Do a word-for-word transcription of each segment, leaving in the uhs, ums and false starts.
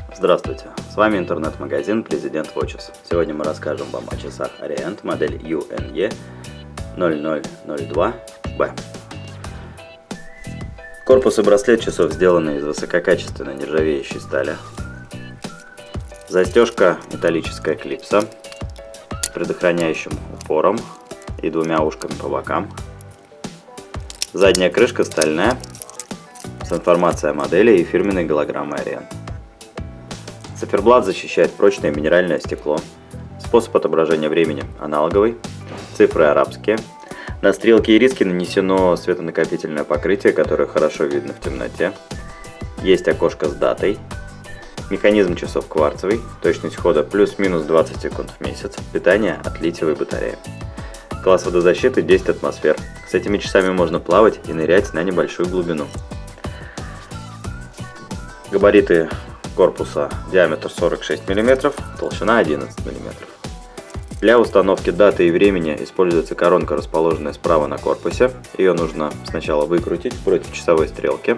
Здравствуйте, с вами интернет-магазин President Watches. Сегодня мы расскажем вам о часах Orient модель ю эн и ноль ноль ноль два бэ. Корпус и браслет часов сделаны из высококачественной нержавеющей стали. Застежка металлическая клипса с предохраняющим упором и двумя ушками по бокам. Задняя крышка стальная с информацией о модели и фирменной голограммой Orient. Циферблат защищает прочное минеральное стекло. Способ отображения времени аналоговый. Цифры арабские. На стрелки и риски нанесено светонакопительное покрытие, которое хорошо видно в темноте. Есть окошко с датой. Механизм часов кварцевый. Точность хода плюс-минус двадцать секунд в месяц. Питание от литиевой батареи. Класс водозащиты десять атмосфер. С этими часами можно плавать и нырять на небольшую глубину. Габариты корпуса: диаметр сорок шесть миллиметров, толщина одиннадцать миллиметров. Для установки даты и времени используется коронка, расположенная справа на корпусе. Ее нужно сначала выкрутить против часовой стрелки,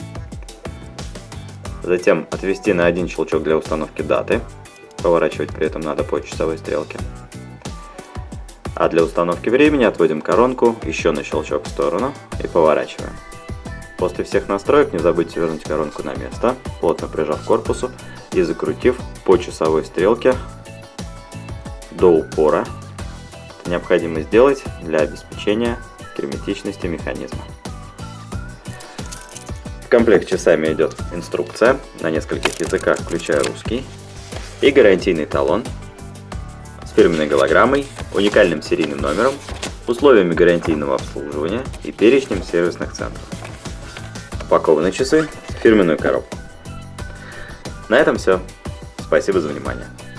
затем отвести на один щелчок для установки даты, поворачивать при этом надо по часовой стрелке. А для установки времени отводим коронку еще на щелчок в сторону и поворачиваем. После всех настроек не забудьте вернуть коронку на место, плотно прижав к корпусу и закрутив по часовой стрелке до упора. Это необходимо сделать для обеспечения герметичности механизма. В комплект с часами идет инструкция на нескольких языках, включая русский, и гарантийный талон с фирменной голограммой, уникальным серийным номером, условиями гарантийного обслуживания и перечнем сервисных центров. Упакованы часы в фирменную коробку. На этом все. Спасибо за внимание.